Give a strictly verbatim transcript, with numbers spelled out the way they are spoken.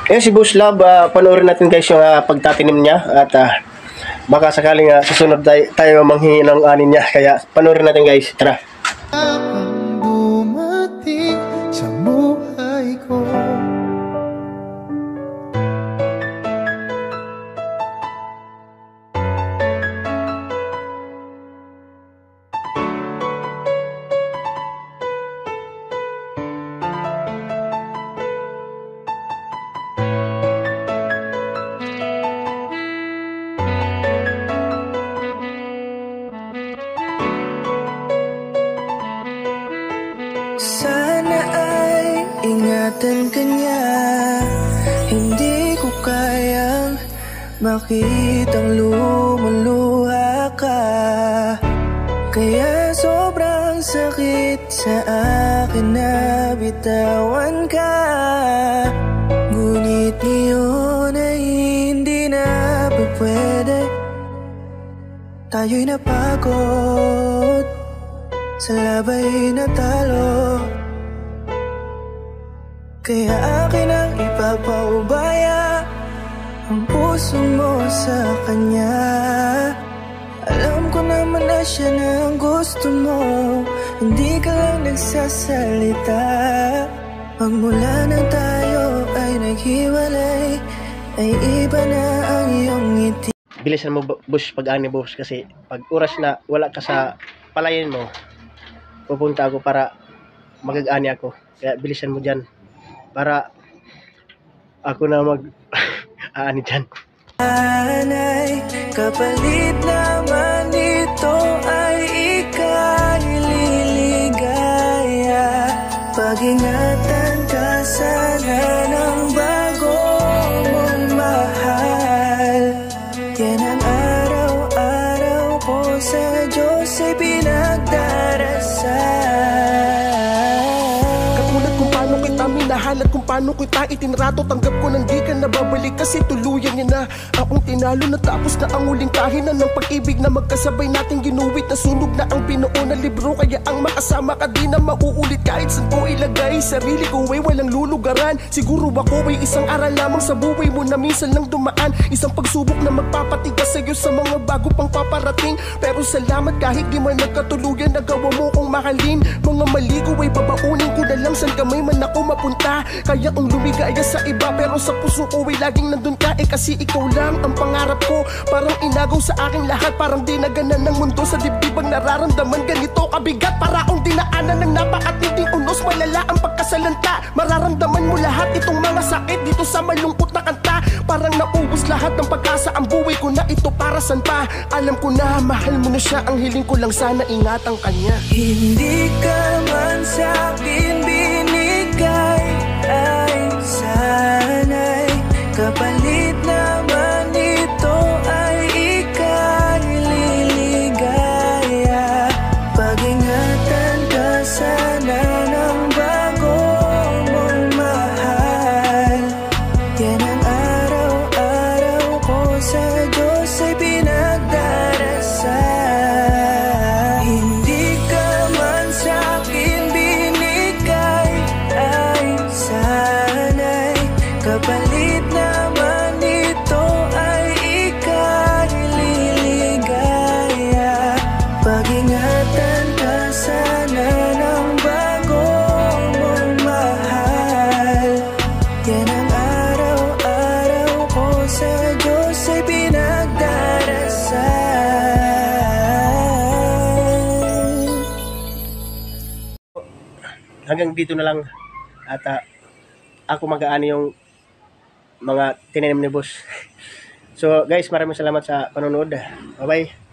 Eh si Boss Love, uh, panoorin natin guys yung uh, pagtatinim niya at uh, baka sakaling uh, susunod tayo, tayo manghingi ng anin niya. Kaya panoorin natin guys. Tara. Dumating sa buhay ko, sana ay ingatan ka niya. Hindi ko kayang makitang lumuluha ka, kaya sobrang sakit sa akin na bitawan ka. Ngunit ngayon ay hindi na pwede. Tayo'y napagod sa labay na talo, kaya akin ang ipapaubaya ang puso mo sa kanya. Alam ko naman na siya na ang gusto mo, hindi ka lang nagsasalita. Pagmula nang tayo ay naghiwalay, ay iba na ang iyong ngiti. Bilisan mo boss pag-ani boss, kasi pag oras na wala ka sa palayan mo, pupunta ako para mag-ani ako. Kaya bilisan mo dyan para ako na mag-aani dyan. Anay, kapalit naman ito ay ika'y liligaya. Pag-ingatan ka sana ng bago mong mahal. Yan ang araw-araw ko sa Diyos ay pinagdarasal. Katulad kung paano kita minahal at kung paano kita itinrato, tanggap ko nang di ka nababalik kasi tuluyan niya na akong tinalo. Natapos na ang huling kahinan ng pag-ibig na magkasabay nating ginuwit. Nasunog na ang pinuo na libro, kaya ang makasama ka di na mauulit. Kahit saan ko ilagay sarili ko ay walang lulugaran. Siguro ako ay isang aral lamang sa buhay mo na minsan lang dumaan. Isang pagsubok na magpapatigas sa'yo sa mga bago pang paparating. Pero salamat kahit di man nagkatuluyan, nagawa mo kong mahalin. Mga mali ko ay babaunin ko na lang saan kamay man ako mapunta. Kaya ang lumigaya sa iba pero sa puso ko ay laging nandun ka. Eh kasi ikaw lang ang pangarap ko. Parang inagaw sa aking lahat, parang di naganan ng mundo. Sa dibdib ang nararamdaman ganito kabigat, para akong dinaanan ng napakatinding unos. Malala ang pagkasalanta, mararamdaman mo lahat itong mga sakit dito sa malungkot na kanta. Parang naubos lahat ng pag-asa, ang buhay ko na ito para saan pa. Alam ko na mahal mo na siya, ang hiling ko lang sana ingatan kanya. Hindi ka man sa'kin binigay, ay sana'y kapalit naman ito ay ika'y liligaya. Pag-ingatan ka sana ng bago mong mahal. Yan ang araw-araw ko sa Diyos ay pinagdarasal. Hindi ka man sa'kin binigay, ay sana'y kapalit naman ito ay ika'y liligaya. Pag-ingatan ka sana ng bago mong mahal. Yan ang araw-araw ko sa Diyos ay pinagdarasal. Hanggang dito na lang at uh, ako mag-aani yung mga tinanim ni boss. So guys, maraming salamat sa panonood. Bye bye.